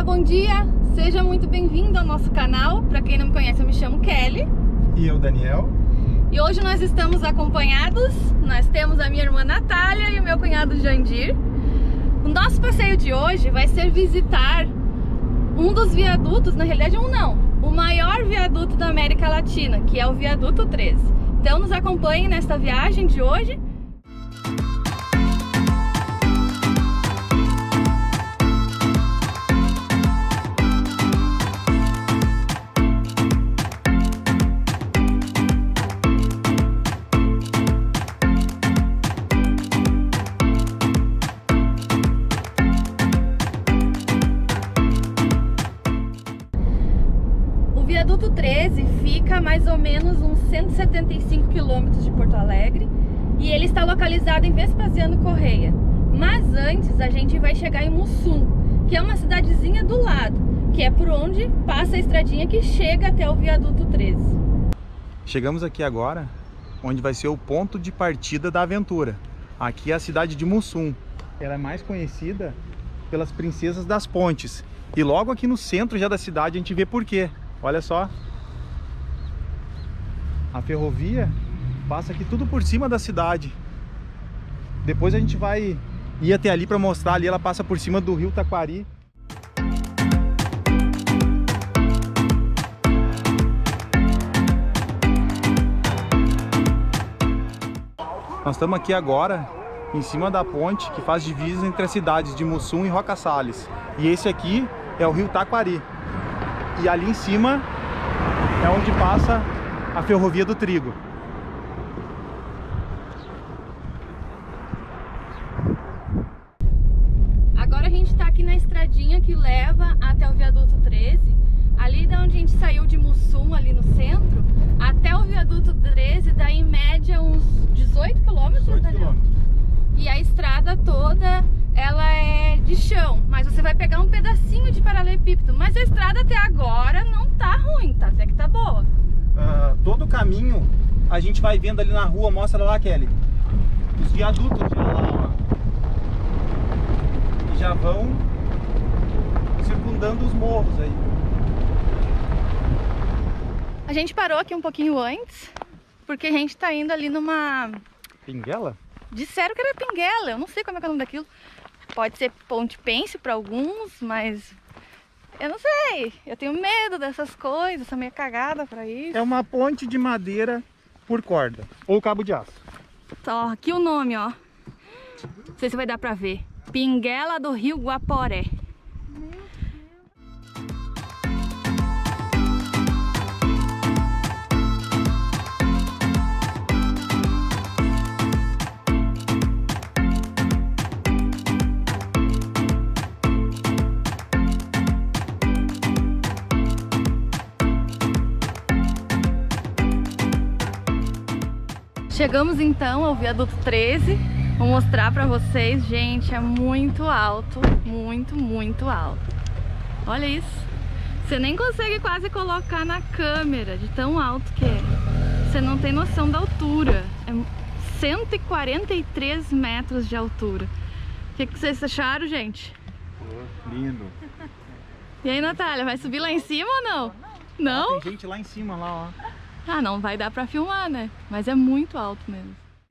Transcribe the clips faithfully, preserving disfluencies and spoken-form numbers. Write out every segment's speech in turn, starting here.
bom dia! Seja muito bem-vindo ao nosso canal. Para quem não me conhece, eu me chamo Kelly. E eu, Daniel. E hoje nós estamos acompanhados. Nós temos a minha irmã Natália e o meu cunhado Jandir. O nosso passeio de hoje vai ser visitar um dos viadutos, na realidade um não, o maior viaduto da América Latina, que é o Viaduto treze. Então nos acompanhem nesta viagem de hoje. O Viaduto treze fica a mais ou menos uns cento e setenta e cinco quilômetros de Porto Alegre e ele está localizado em Vespasiano Correia. Mas antes a gente vai chegar em Mussum, que é uma cidadezinha do lado, que é por onde passa a estradinha que chega até o Viaduto treze. Chegamos aqui agora, onde vai ser o ponto de partida da aventura. Aqui é a cidade de Mussum. Ela é mais conhecida pelas Princesas das Pontes. E logo aqui no centro já da cidade a gente vê por quê. Olha só, a ferrovia passa aqui tudo por cima da cidade. Depois a gente vai ir até ali para mostrar. Ali ela passa por cima do rio Taquari. Nós estamos aqui agora em cima da ponte que faz divisas entre as cidades de Mussum e Roca Salles. E esse aqui é o rio Taquari. E ali em cima é onde passa a ferrovia do trigo. Agora a gente está aqui na estradinha que leva até o Viaduto treze. Ali da onde a gente saiu de Mussum, ali no centro, até o Viaduto treze dá em média uns dezoito quilômetros, Daniel? E a estrada toda, ela é de chão, mas você vai pegar um pedacinho de paralelepípedo. Mas a estrada até agora não tá ruim, tá? Até que tá boa. Uh, todo o caminho a gente vai vendo ali na rua, mostra lá, Kelly, os viadutos já lá, ó, e já vão circundando os morros aí. A gente parou aqui um pouquinho antes, porque a gente tá indo ali numa... Pinguela? Disseram que era Pinguela, eu não sei como é que é o nome daquilo. Pode ser Ponte Pênsil para alguns, mas eu não sei. Eu tenho medo dessas coisas, sou meio cagada para isso. É uma ponte de madeira por corda, ou cabo de aço. Ó, aqui o nome, ó. Não sei se vai dar para ver. Pinguela do Rio Guaporé. Chegamos então ao Viaduto treze. Vou mostrar pra vocês, gente, é muito alto, muito, muito alto. Olha isso. Você nem consegue quase colocar na câmera de tão alto que é. Você não tem noção da altura. É cento e quarenta e três metros de altura. O que, que vocês acharam, gente? Oh, lindo. E aí, Natália, vai subir lá em cima ou não? Não? Ah, tem gente lá em cima, lá, ó. Ah, não vai dar pra filmar, né? Mas é muito alto mesmo.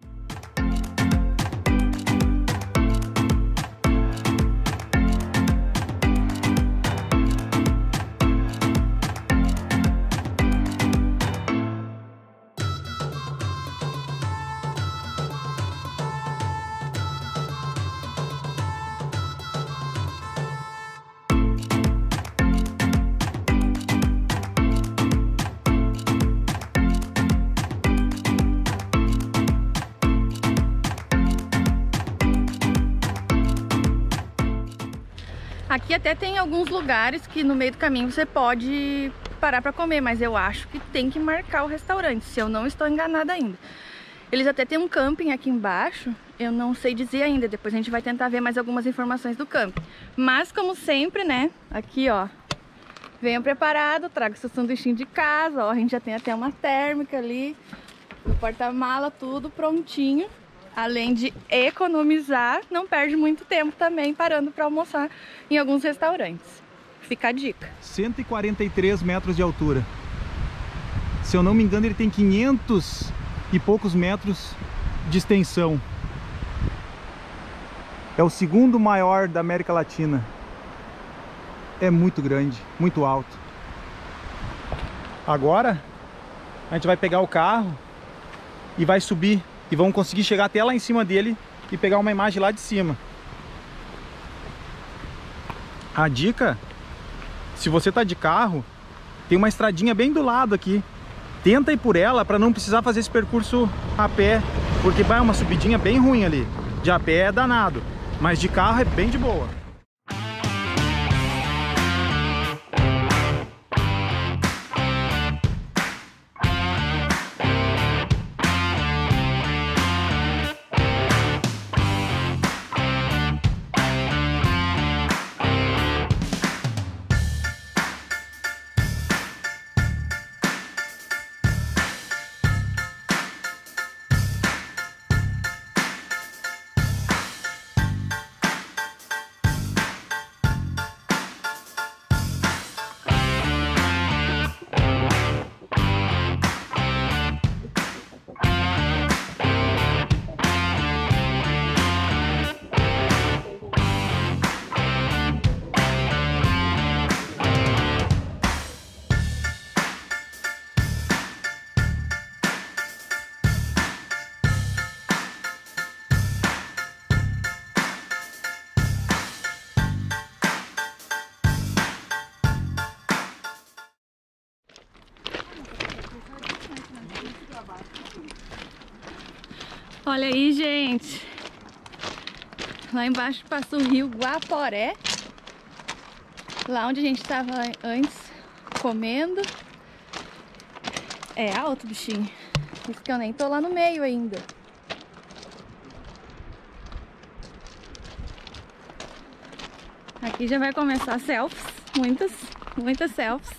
Aqui até tem alguns lugares que no meio do caminho você pode parar para comer, mas eu acho que tem que marcar o restaurante, se eu não estou enganada ainda. Eles até tem um camping aqui embaixo, eu não sei dizer ainda, depois a gente vai tentar ver mais algumas informações do camping. Mas como sempre, né, aqui ó, venha preparado, traga seu sanduichinho de casa, ó, a gente já tem até uma térmica ali, no porta-mala, tudo prontinho. Além de economizar, não perde muito tempo também parando para almoçar em alguns restaurantes. Fica a dica. cento e quarenta e três metros de altura. Se eu não me engano, ele tem quinhentos e poucos metros de extensão. É o segundo maior da América Latina. É muito grande, muito alto. Agora a gente vai pegar o carro e vai subir e vamos conseguir chegar até lá em cima dele e pegar uma imagem lá de cima. A dica, se você tá de carro, tem uma estradinha bem do lado aqui. Tenta ir por ela para não precisar fazer esse percurso a pé, porque vai uma subidinha bem ruim ali. De a pé é danado, mas de carro é bem de boa. Olha aí, gente. Lá embaixo passa o rio Guaporé. Lá onde a gente estava antes comendo. É alto, bichinho. Por isso que eu nem tô lá no meio ainda. Aqui já vai começar selfies. Muitas, muitas selfies.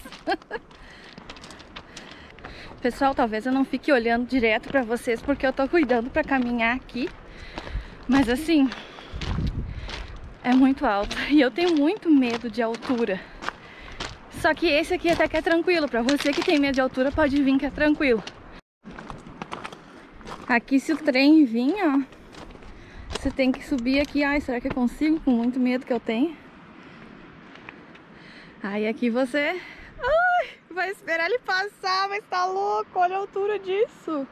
Pessoal, talvez eu não fique olhando direto pra vocês porque eu tô cuidando pra caminhar aqui. Mas assim, é muito alto e eu tenho muito medo de altura. Só que esse aqui até que é tranquilo. Pra você que tem medo de altura, pode vir que é tranquilo. Aqui se o trem vir, ó, você tem que subir aqui. Ai, será que eu consigo? Com muito medo que eu tenho. Aí aqui você... Ai, vai esperar ele passar, mas tá louco, olha a altura disso.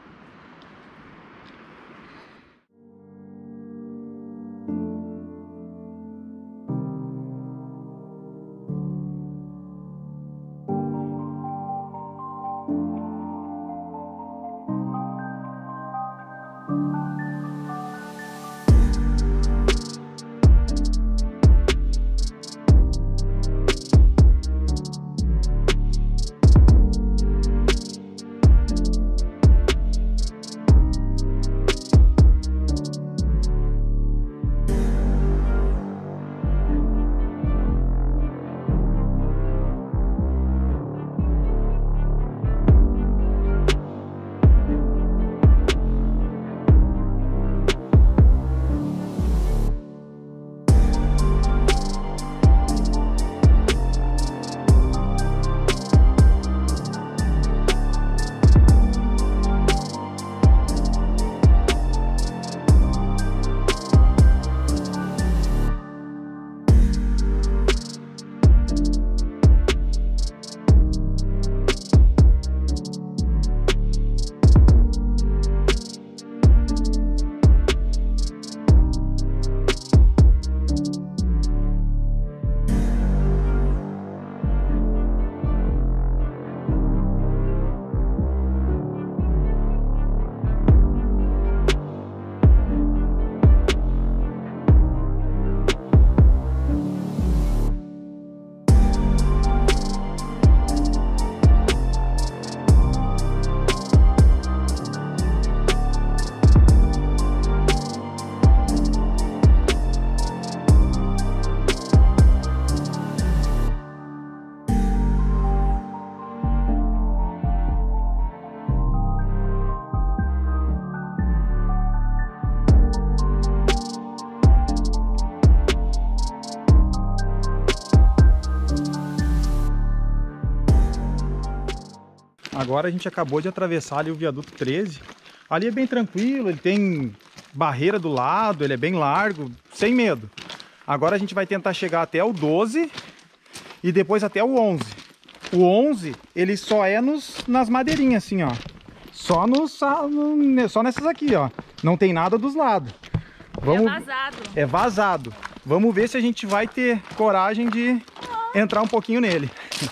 agora a gente acabou de atravessar ali o viaduto treze. Ali é bem tranquilo, ele tem barreira do lado, ele é bem largo, sem medo. Agora a gente vai tentar chegar até o doze e depois até o onze. O onze, ele só é nos, nas madeirinhas assim, ó. Só, nos, só nessas aqui, ó. Não tem nada dos lados. Vamos, é vazado. É vazado. Vamos ver se a gente vai ter coragem de entrar um pouquinho nele.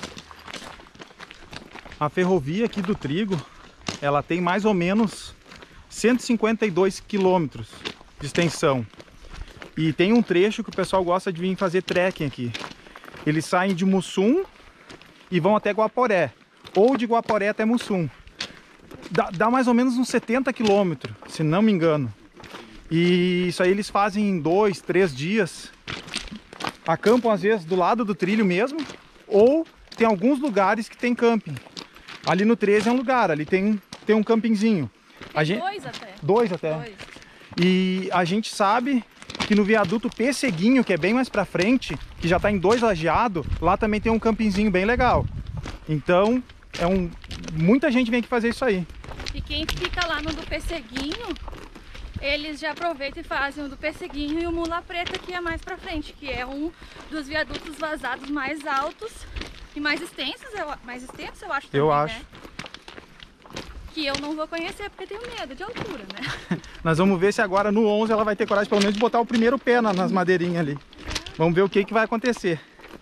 A ferrovia aqui do Trigo, ela tem mais ou menos cento e cinquenta e dois quilômetros de extensão. E tem um trecho que o pessoal gosta de vir fazer trekking aqui. Eles saem de Mussum e vão até Guaporé. Ou de Guaporé até Mussum. Dá, dá mais ou menos uns setenta quilômetros, se não me engano. E isso aí eles fazem em dois, três dias. Acampam às vezes do lado do trilho mesmo. Ou tem alguns lugares que tem camping. Ali no treze é um lugar, ali tem, tem um campingzinho. A gente... Dois até. Dois até. Dois. E a gente sabe que no viaduto Pesseguinho, que é bem mais pra frente, que já tá em dois lajeados, lá também tem um campingzinho bem legal. Então, é um... muita gente vem aqui fazer isso aí. E quem fica lá no do Pesseguinho, eles já aproveitam e fazem o do Pesseguinho e o Mula Preta, que é mais pra frente, que é um dos viadutos vazados mais altos e mais extensos, eu, mais extensos eu acho também, Eu acho. Né? Que eu não vou conhecer porque tenho medo de altura, né? Nós vamos ver se agora no onze ela vai ter coragem pelo menos de botar o primeiro pé na, nas madeirinhas ali. Vamos ver o que, que vai acontecer.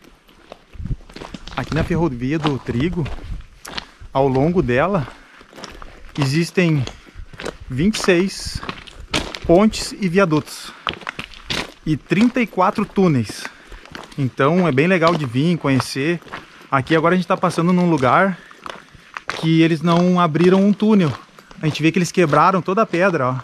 Aqui na ferrovia do Trigo, ao longo dela, existem vinte e seis pontes e viadutos e trinta e quatro túneis. Então é bem legal de vir conhecer. Aqui agora a gente está passando num lugar que eles não abriram um túnel. A gente vê que eles quebraram toda a pedra, ó.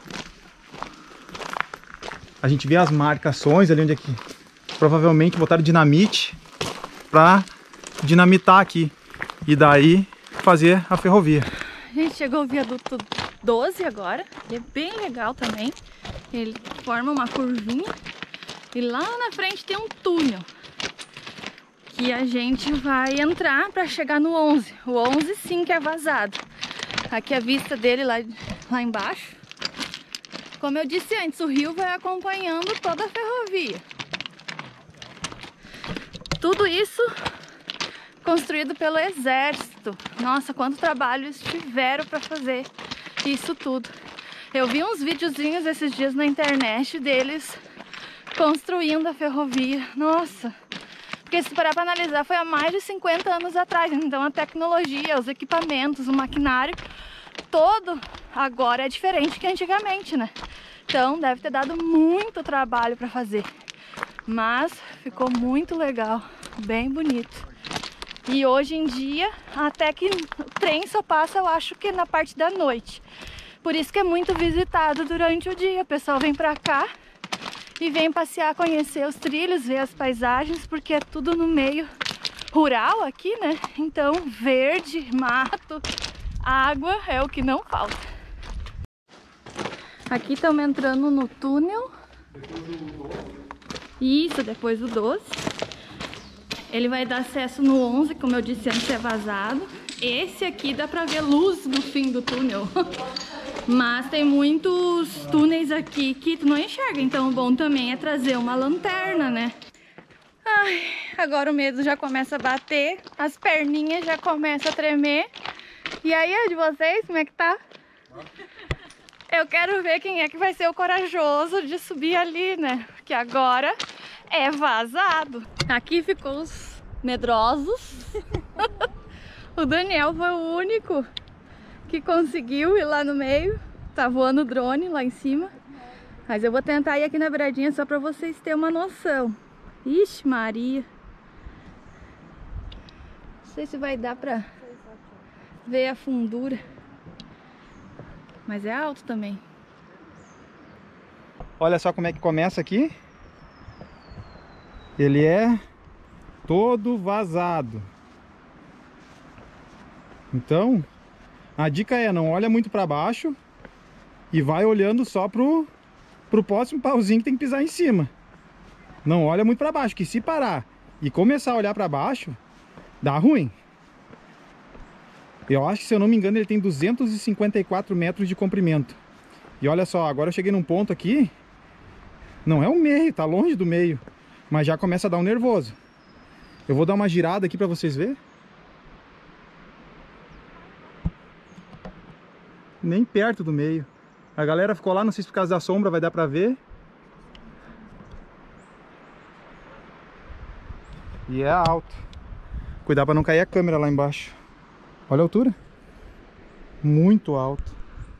A gente vê as marcações ali onde é que provavelmente botaram dinamite para dinamitar aqui e daí fazer a ferrovia. A gente chegou ao viaduto doze agora, ele é bem legal também. Ele forma uma curvinha e lá na frente tem um túnel que a gente vai entrar para chegar no onze. O onze sim que é vazado. Aqui a vista dele lá, lá embaixo. Como eu disse antes, o rio vai acompanhando toda a ferrovia. Tudo isso construído pelo exército. Nossa, quanto trabalho eles tiveram para fazer isso tudo. Eu vi uns videozinhos esses dias na internet deles construindo a ferrovia. Nossa, porque se parar para analisar foi há mais de cinquenta anos atrás. Então a tecnologia, os equipamentos, o maquinário todo agora é diferente que antigamente, né? Então deve ter dado muito trabalho para fazer. Mas ficou muito legal, bem bonito. E hoje em dia, até que o trem só passa, eu acho que na parte da noite. Por isso que é muito visitado durante o dia. O pessoal vem pra cá e vem passear, conhecer os trilhos, ver as paisagens, porque é tudo no meio rural aqui, né? Então, verde, mato, água é o que não falta. Aqui estamos entrando no túnel. Isso, depois do doze. Ele vai dar acesso no onze, como eu disse antes, é vazado. Esse aqui dá pra ver luz no fim do túnel. Mas tem muitos túneis aqui que tu não enxerga, então o bom também é trazer uma lanterna, né? Ai, agora o medo já começa a bater, as perninhas já começam a tremer. E aí, é de vocês, como é que tá? Eu quero ver quem é que vai ser o corajoso de subir ali, né? Porque agora é vazado. Aqui ficou os medrosos. O Daniel foi o único que conseguiu ir lá no meio. Tá voando o drone lá em cima. Mas eu vou tentar ir aqui na beiradinha só pra vocês terem uma noção. Ixi, Maria. Não sei se vai dar pra ver a fundura. Mas é alto também. Olha só como é que começa aqui. Ele é todo vazado. Então, a dica é não olha muito para baixo e vai olhando só pro, pro próximo pauzinho que tem que pisar em cima. Não olha muito para baixo, que se parar e começar a olhar para baixo, dá ruim. Eu acho que, se eu não me engano, ele tem duzentos e cinquenta e quatro metros de comprimento. E olha só, agora eu cheguei num ponto aqui, não é o meio, tá longe do meio, mas já começa a dar um nervoso. Eu vou dar uma girada aqui pra vocês verem. Nem perto do meio. A galera ficou lá, não sei se por causa da sombra vai dar pra ver. E é alto. Cuidar pra não cair a câmera lá embaixo. Olha a altura. Muito alto.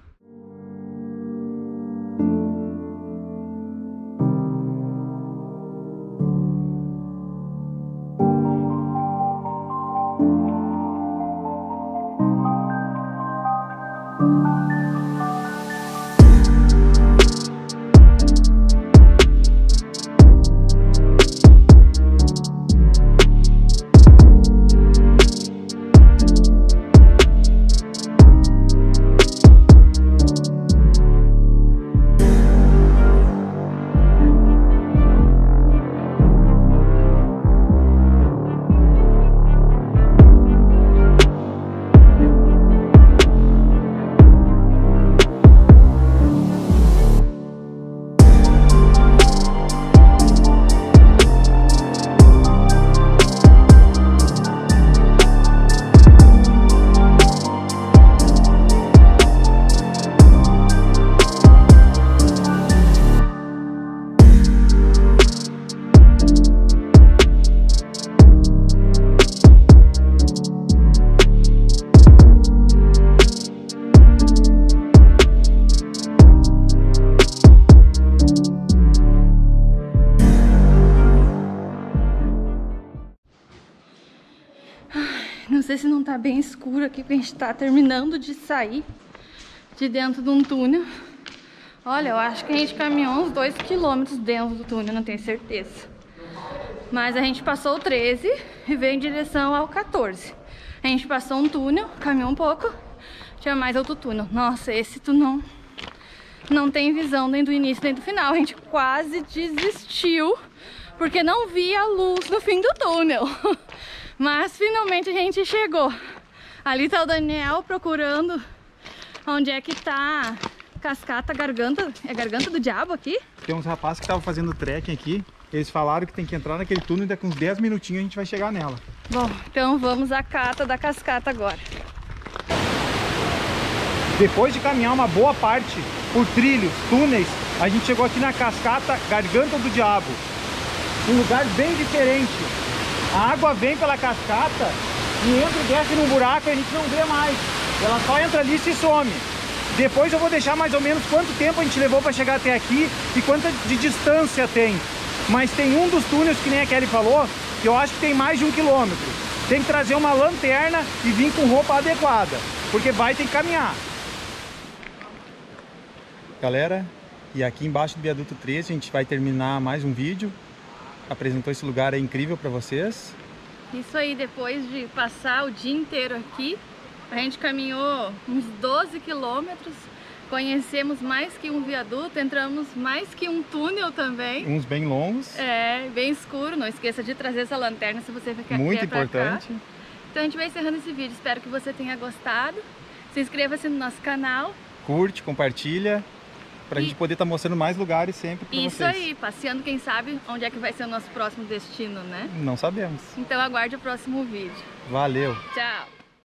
Não sei se não tá bem escuro aqui, porque a gente tá terminando de sair de dentro de um túnel. Olha, eu acho que a gente caminhou uns dois quilômetros dentro do túnel, não tenho certeza. Mas a gente passou o treze e veio em direção ao quatorze. A gente passou um túnel, caminhou um pouco, tinha mais outro túnel. Nossa, esse túnel não tem visão nem do início nem do final. A gente quase desistiu, porque não via a luz no fim do túnel. Mas finalmente a gente chegou. Ali tá o Daniel procurando onde é que tá Cascata Garganta. É Garganta do Diabo aqui? Tem uns rapazes que estavam fazendo trekking aqui. Eles falaram que tem que entrar naquele túnel e daqui uns dez minutinhos a gente vai chegar nela. Bom, então vamos à cata da cascata agora. Depois de caminhar uma boa parte por trilhos, túneis, a gente chegou aqui na Cascata Garganta do Diabo. Um lugar bem diferente. A água vem pela cascata e entra e desce num buraco e a gente não vê mais. Ela só entra ali e se some. Depois eu vou deixar mais ou menos quanto tempo a gente levou para chegar até aqui e quanta de distância tem. Mas tem um dos túneis, que nem a Kelly falou, que eu acho que tem mais de um quilômetro. Tem que trazer uma lanterna e vir com roupa adequada, porque vai ter que caminhar. Galera, e aqui embaixo do viaduto treze a gente vai terminar mais um vídeo. Apresentou esse lugar aí incrível para vocês. Isso aí, depois de passar o dia inteiro aqui, a gente caminhou uns doze quilômetros, conhecemos mais que um viaduto, entramos mais que um túnel também. Uns bem longos. É, bem escuro, não esqueça de trazer essa lanterna se você quer. Muito importante. Então a gente vai encerrando esse vídeo, espero que você tenha gostado. Se inscreva-se no nosso canal. Curte, compartilha. Pra e... gente poder estar tá mostrando mais lugares sempre pra Isso vocês. Isso aí, passeando, quem sabe onde é que vai ser o nosso próximo destino, né? Não sabemos. Então aguarde o próximo vídeo. Valeu! Tchau!